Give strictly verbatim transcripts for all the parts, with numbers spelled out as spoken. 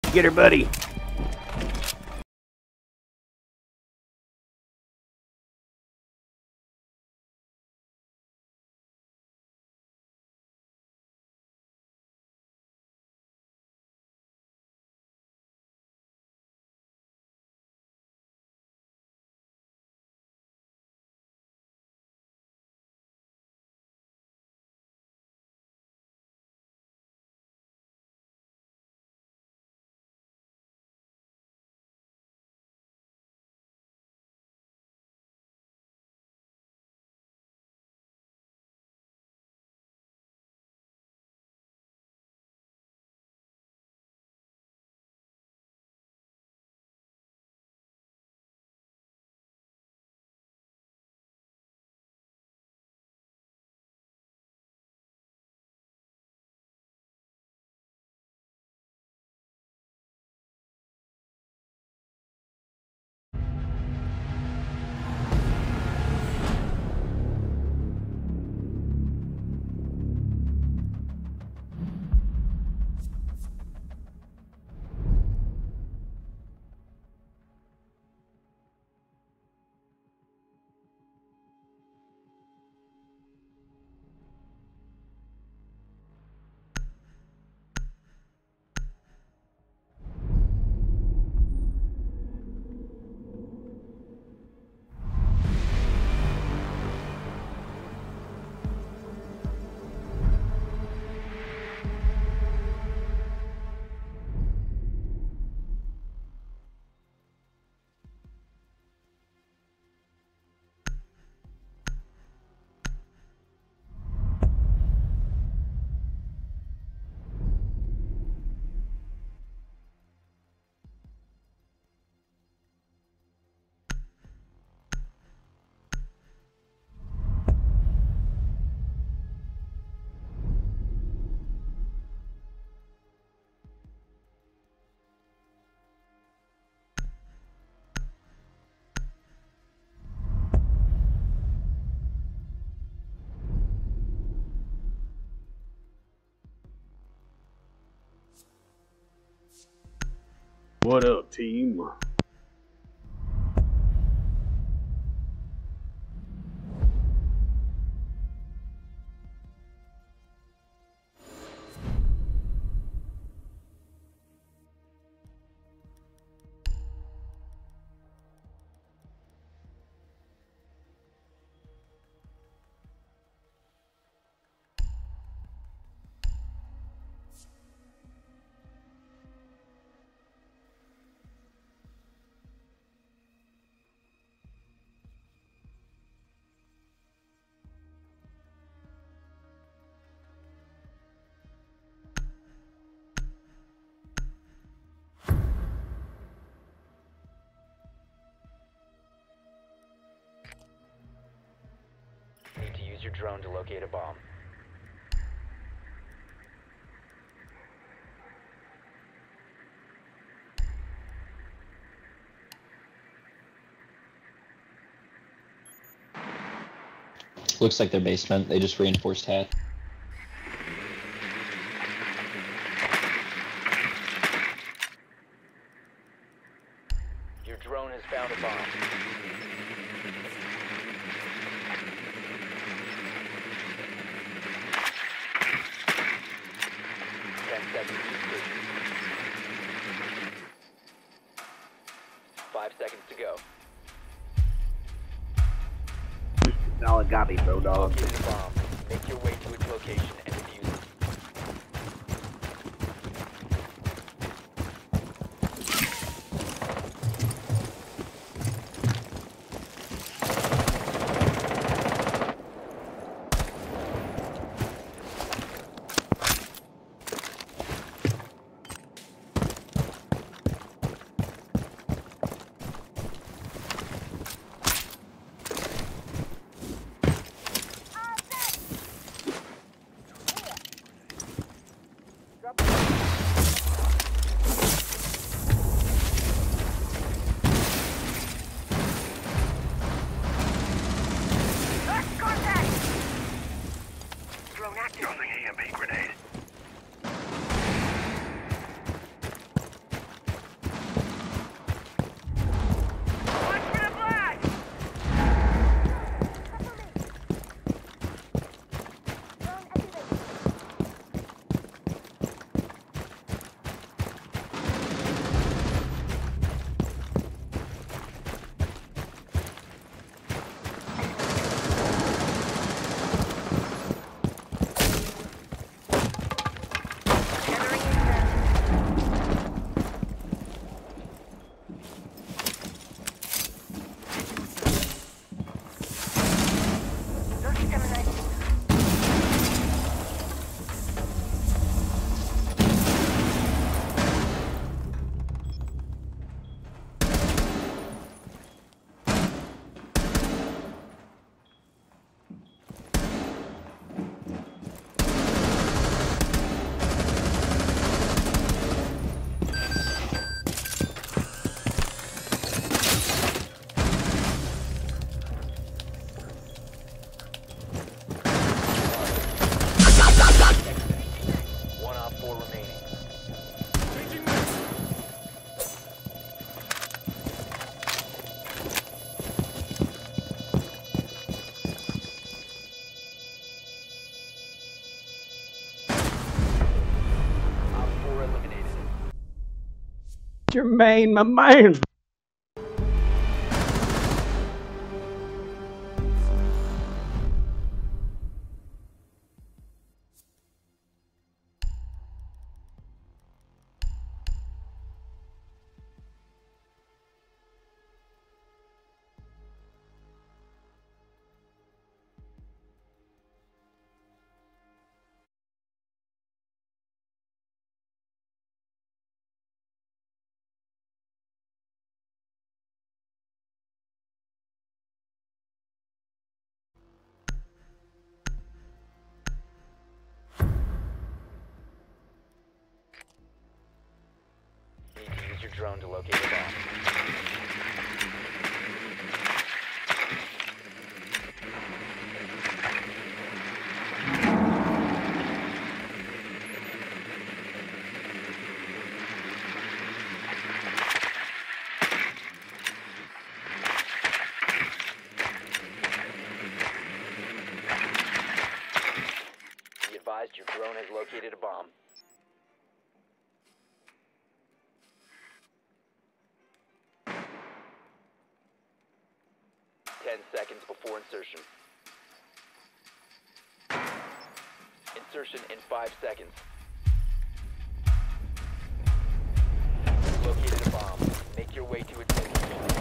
Get her, buddy. What up, team? Need to use your drone to locate a bomb. Looks like their basement. They just reinforced hat. Your drone has found a bomb. Ten seconds to insertion. Five seconds to go. Now it got me, bro, dog. Located a bomb. Make your way to its location and defuse it. Jermaine, my man. Need to use your drone to locate a bomb. Be advised your drone has located a bomb. Ten seconds before insertion. Insertion in five seconds. Located a bomb. Make your way to its location.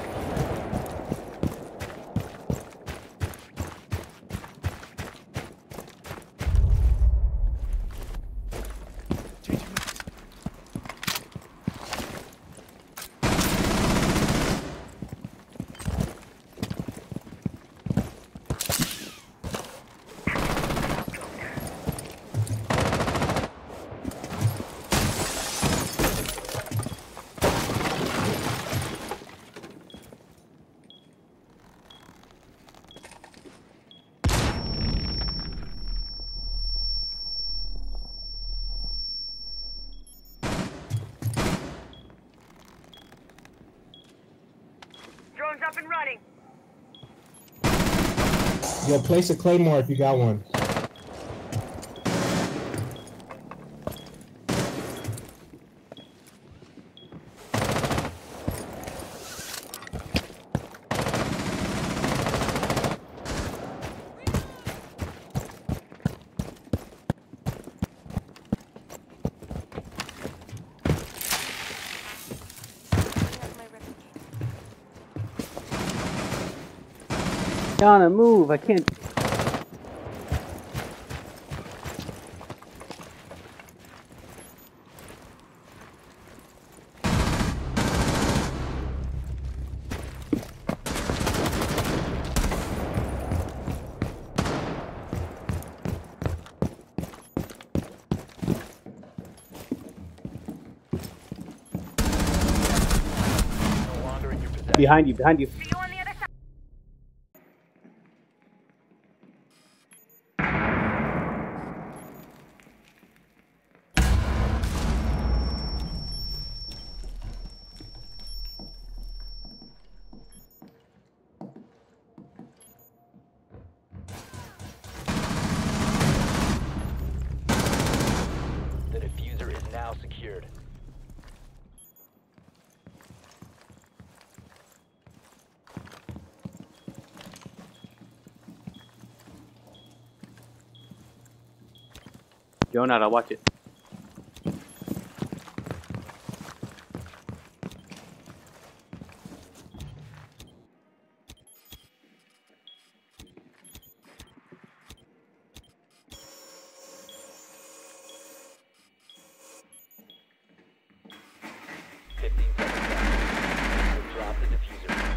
Drone's up and running. Yo, place a claymore if you got one. Donna, move. I can't. No longer in your possession. Behind you, behind you. See you on the other side. The diffuser is now secured. Drone out, I'll watch it. fifteen seconds left. You'll drop the diffuser.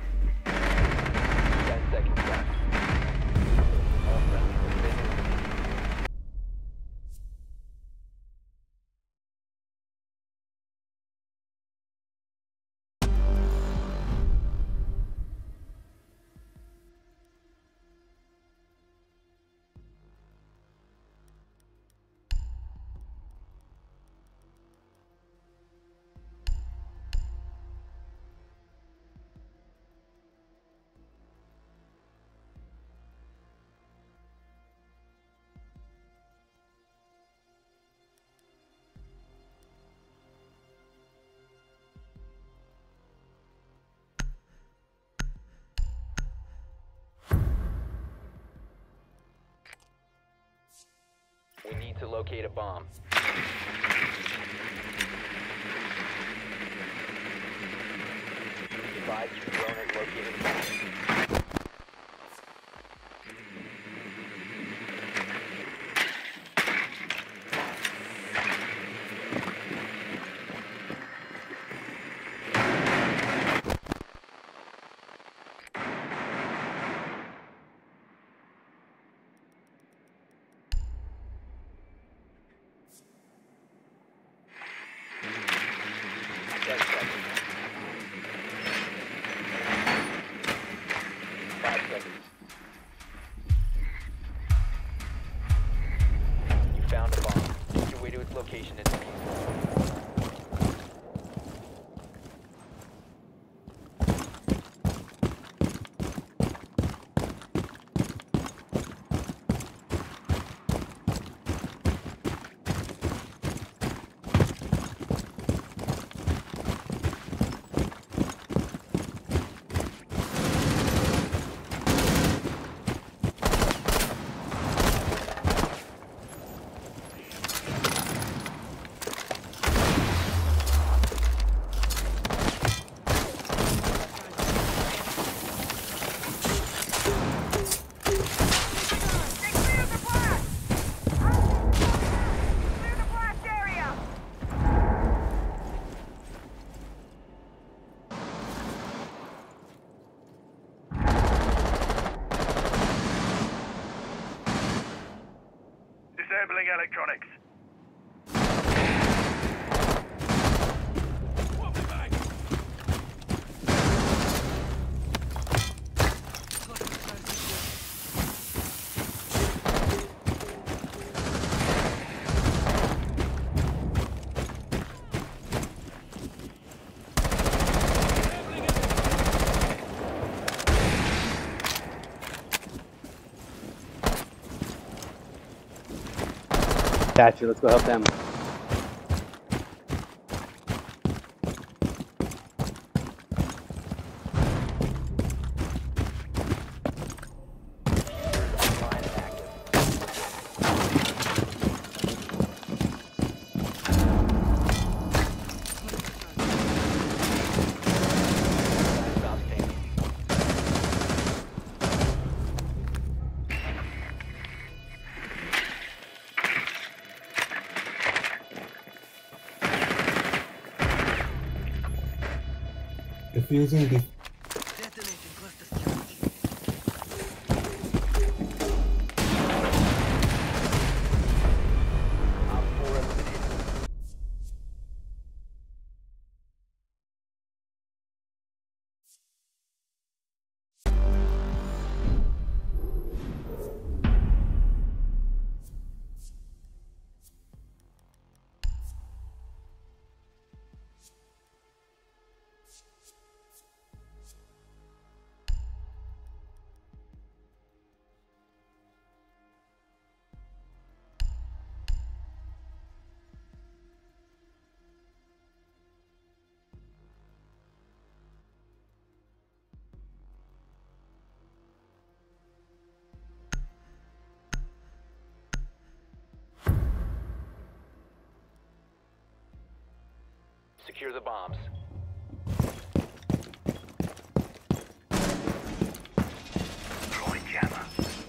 ten seconds left. All friendly within. to locate a bomb. Advise your drone has located a bomb. ten seconds. Five seconds. You found a bomb. Make your way to its location and defuse it. Disabling electronics. Got you. Let's go help them. Defusing the Secure the bombs. Throwing jammer.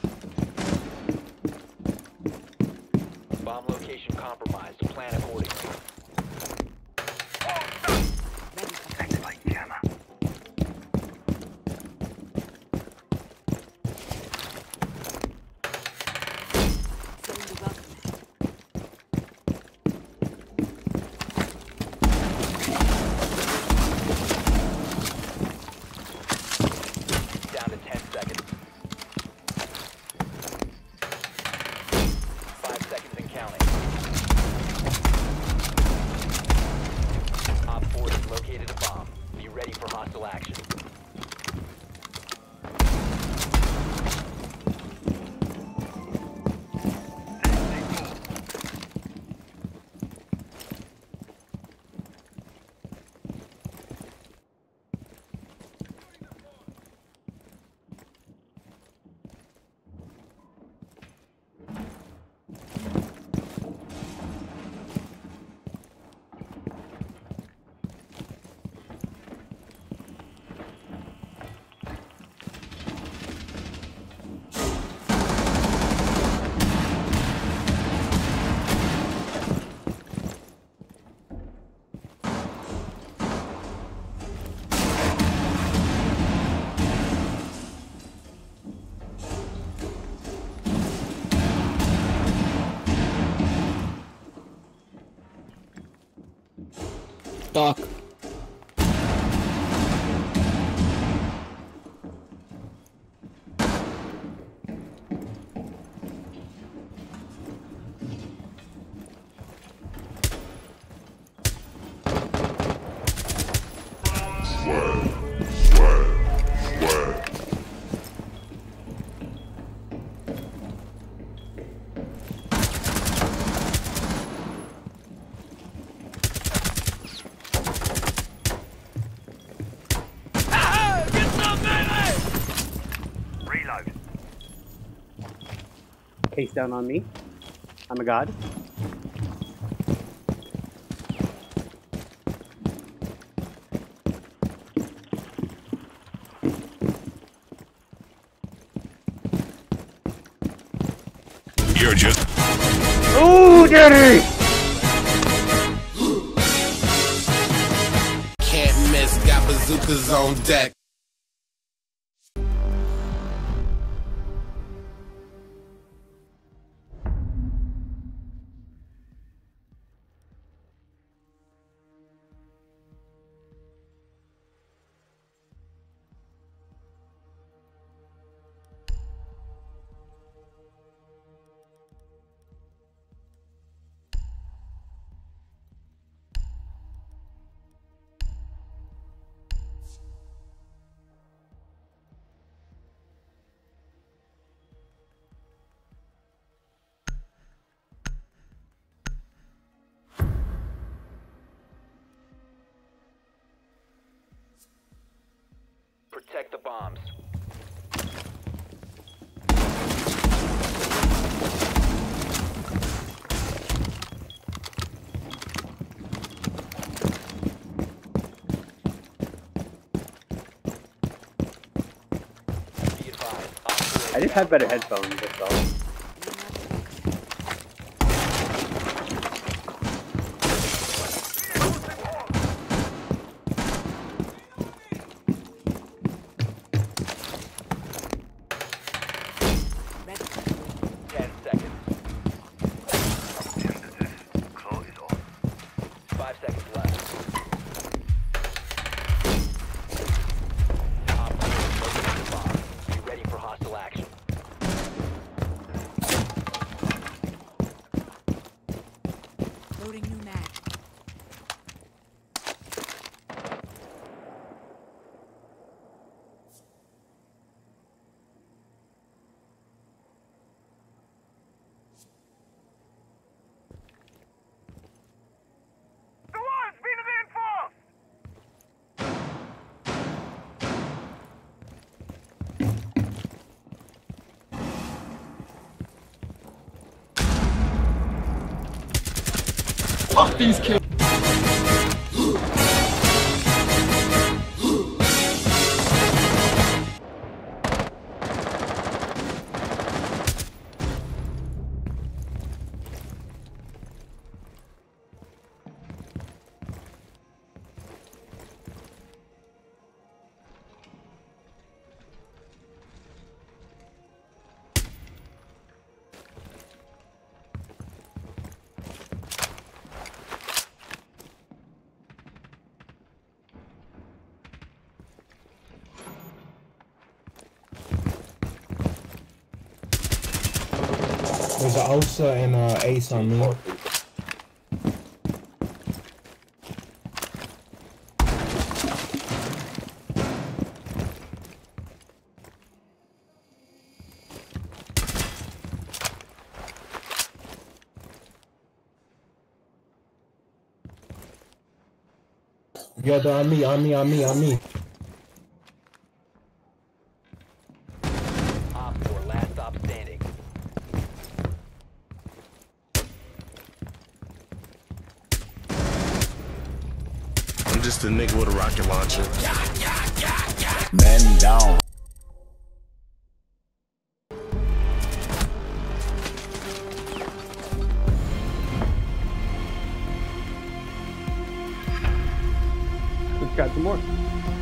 Bomb location compromised. Plan accordingly. Activate jammer. Down to ten seconds. Five seconds and counting. Doc. Reload. Case down on me. I'm a god. You're just. Ooh, dirty! Can't miss, got bazookas on deck. Protect the bombs. Be advised. I just had better headphones, that's all. Ten seconds. Claw is on. Five seconds left. Op four located the bomb. Be ready for hostile action. Loading new mag. The wire's been reinforced! Fuck these kids. There's an Osa and uh, Ace on me. Yo, they're on me, on me, on me, on me. Op four last stop standing. I'm just a nigga with a rocket launcher. Man down. Let's grab some more.